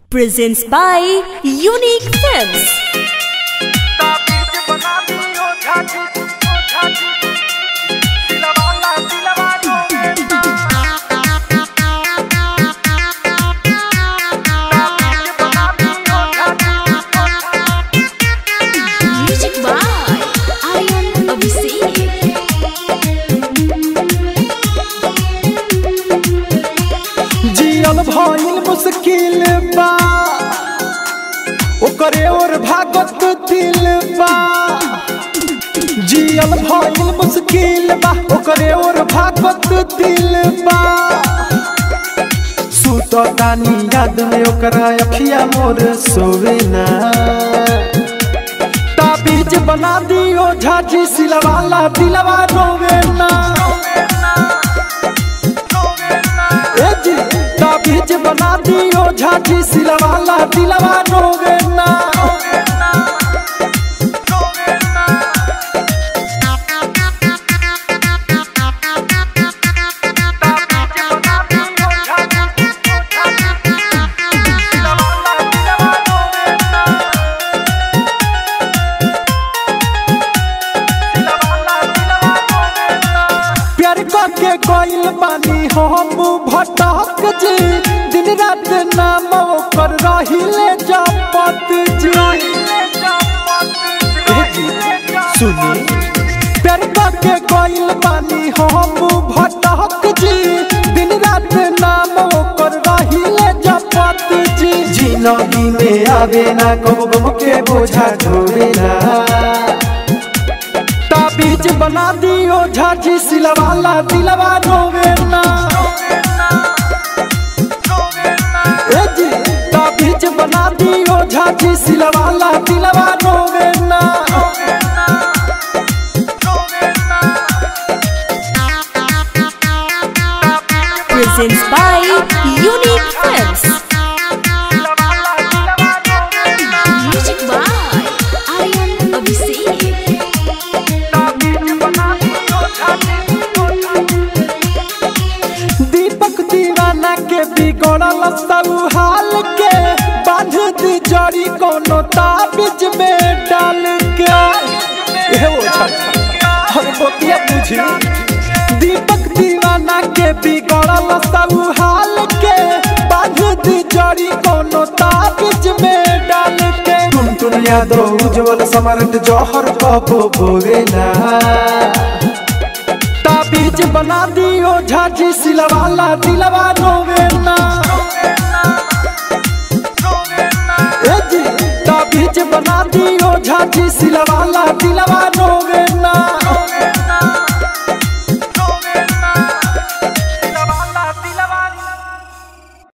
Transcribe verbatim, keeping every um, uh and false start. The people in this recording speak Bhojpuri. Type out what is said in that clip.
presents by Unique Films. Music by Aryan Abhishek. जियल भइल मुश्किल बा ओकरे और भागत दिल बा। जियल भइल मुश्किल बा ओकरे और भागत दिल बा। सुततानी याद में ओकरा अखिया मोर सोवे ना। ताबीज बना दियो झाजी सिलवाला दिलवा रोवे ना। ताबीज बना दियो झाजी सिलवाला दिलवा रोवे ना। प्यार के कोइल बानी हम भटक जी दिन रात नाम ओकर रहिले जपत जी। सुनी प्यार के कोइल बानी हम भटक जी दिन रात नाम ओकर रहिले जपत जी। जिंदगी में आवे ना कब गम के बोझा ढोवे ना। ताबीज बना दियो झाजी सिलवाला दिलवा रोवे ना। ए जी ताबीज बना दियो झाजी सिलवाला दिलवा रोवे ना। Presents by Unique Films. Music by Aryan Abhishek. दीपक दीवाना के बिगड़ल सब हाल के बांध दी जड़ी कोनो ताबीज में डाल के। हर बोतिया बुझी दीपक दीवाना के बिगड़ल सब हाल के बांध दी जड़ी कोनो ताबीज में डाल के। टुन टुन यादव उज्जवल समर्थ जौहर कबो बोवे ना। ताबीज बना दियो झाजी सिलवाला दिलवा रोवे ना। ए जी ताबीज बना